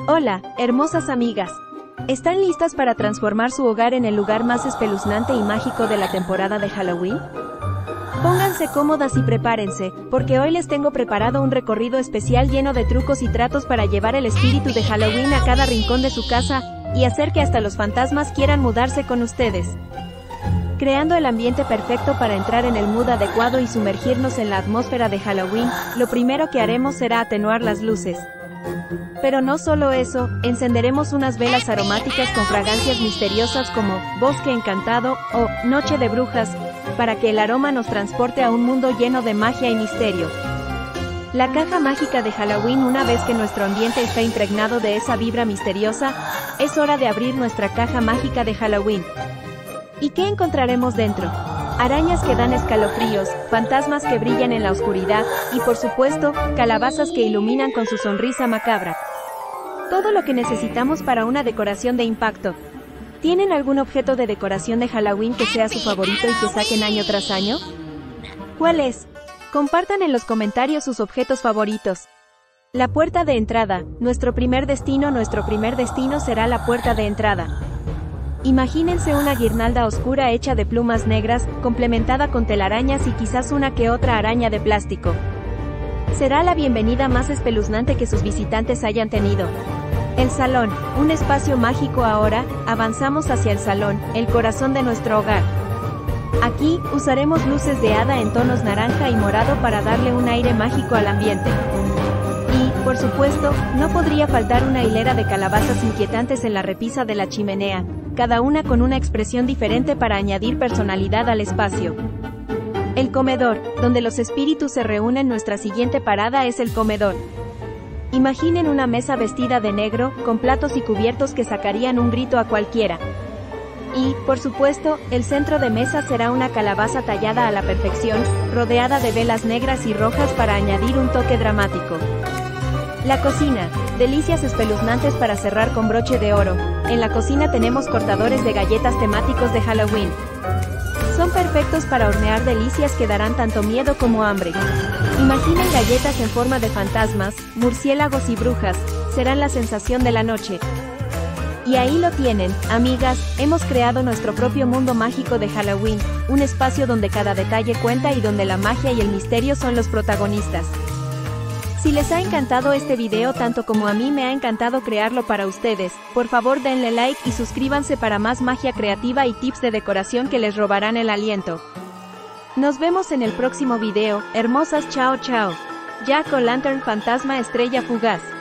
Hola, hermosas amigas. ¿Están listas para transformar su hogar en el lugar más espeluznante y mágico de la temporada de Halloween? Pónganse cómodas y prepárense, porque hoy les tengo preparado un recorrido especial lleno de trucos y tratos para llevar el espíritu de Halloween a cada rincón de su casa, y hacer que hasta los fantasmas quieran mudarse con ustedes. Creando el ambiente perfecto para entrar en el mood adecuado y sumergirnos en la atmósfera de Halloween, lo primero que haremos será atenuar las luces. Pero no solo eso, encenderemos unas velas aromáticas con fragancias misteriosas como Bosque Encantado o Noche de Brujas, para que el aroma nos transporte a un mundo lleno de magia y misterio. La caja mágica de Halloween. Una vez que nuestro ambiente está impregnado de esa vibra misteriosa, es hora de abrir nuestra caja mágica de Halloween. ¿Y qué encontraremos dentro? Arañas que dan escalofríos, fantasmas que brillan en la oscuridad, y por supuesto, calabazas que iluminan con su sonrisa macabra. Todo lo que necesitamos para una decoración de impacto. ¿Tienen algún objeto de decoración de Halloween que sea su favorito y que saquen año tras año? ¿Cuál es? Compartan en los comentarios sus objetos favoritos. La puerta de entrada. Nuestro primer destino será la puerta de entrada. Imagínense una guirnalda oscura hecha de plumas negras, complementada con telarañas y quizás una que otra araña de plástico. Será la bienvenida más espeluznante que sus visitantes hayan tenido. El salón, un espacio mágico. Ahora, avanzamos hacia el salón, el corazón de nuestro hogar. Aquí, usaremos luces de hada en tonos naranja y morado para darle un aire mágico al ambiente. Y, por supuesto, no podría faltar una hilera de calabazas inquietantes en la repisa de la chimenea, cada una con una expresión diferente para añadir personalidad al espacio. El comedor, donde los espíritus se reúnen. Nuestra siguiente parada es el comedor. Imaginen una mesa vestida de negro, con platos y cubiertos que sacarían un grito a cualquiera. Y, por supuesto, el centro de mesa será una calabaza tallada a la perfección, rodeada de velas negras y rojas para añadir un toque dramático. La cocina, delicias espeluznantes para cerrar con broche de oro. En la cocina tenemos cortadores de galletas temáticos de Halloween. Son perfectos para hornear delicias que darán tanto miedo como hambre. Imaginen galletas en forma de fantasmas, murciélagos y brujas, serán la sensación de la noche. Y ahí lo tienen, amigas, hemos creado nuestro propio mundo mágico de Halloween, un espacio donde cada detalle cuenta y donde la magia y el misterio son los protagonistas. Si les ha encantado este video tanto como a mí me ha encantado crearlo para ustedes, por favor denle like y suscríbanse para más magia creativa y tips de decoración que les robarán el aliento. Nos vemos en el próximo video, hermosas. Chao chao. Jack-o'-lantern fantasma estrella fugaz.